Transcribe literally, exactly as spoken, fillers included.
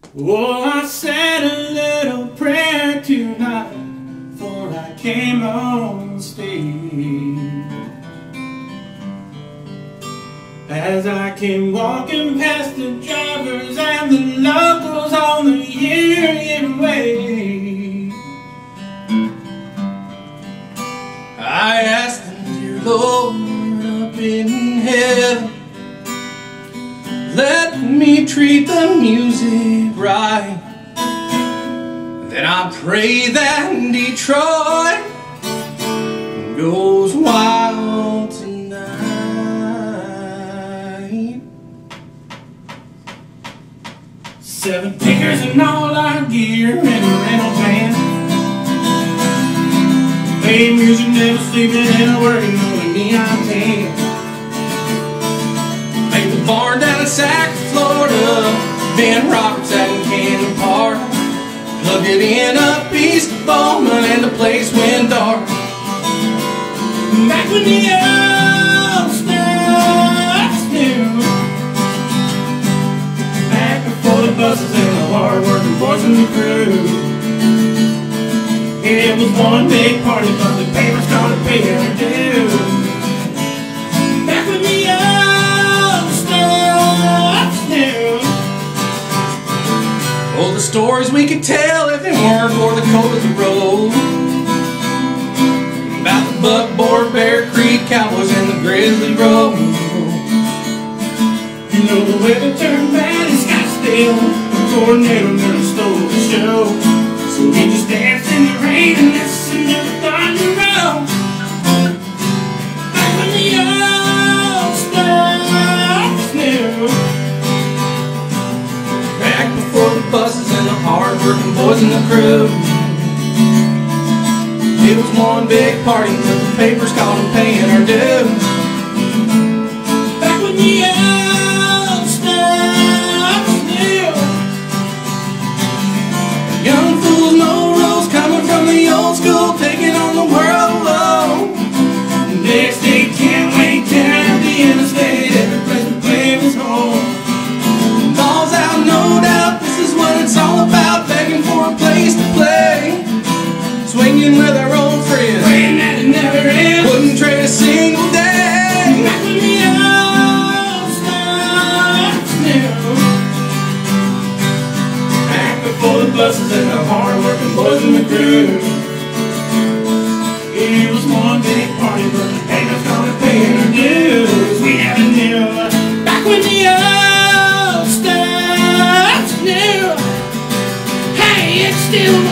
Oh, I said a little prayer tonight before I came on stage. As I came walking past the drivers and the locals on the Union Way, I asked them, dear Lord, up in heaven, let me treat the music right. Then I pray that Detroit goes wild tonight. Seven figures in all our gear and a rental van. Play music, never sleeping and working on a neon tan. Make the barn down in Sac, Florida, Ben Roberts out in Cannon Park. Plugged it in up east of Bowman and the place went dark. Back when the old stuff's new, back before the buses and the hard-working boys in the crew. It was one big party, but the papers gonna pay their dues. Back when the old stuff's new. Oh, the stories we could tell if it weren't for the cold of the road, about the buckboard, Bear Creek Cowboys and the Grizzly Road. You know the weather turned bad in Scottsdale, the tornado nearly stole the show. So we just danced in the rain and listened to the thunder roll. Back when the old stuff's new, back before the buses and the hard-working boys and the crew. It was one big party until the papers called them paying our dues. Back when the old stuff's new. Young fools, no rules, coming from the old school, taking on the world alone. Next day can't wait, tearing up the interstate, every place we play was home. Balls out, no doubt, this is what it's all about, begging for a place to play. Swinging with our old friends, praying that it never ends, wouldn't trade a single day. Back when the old stuff's new, back before the buses and the hard-working boys and the crew. It was one big party, but the papers gonna pay our dues. We never knew. Back when the old stuff's new, hey, it's still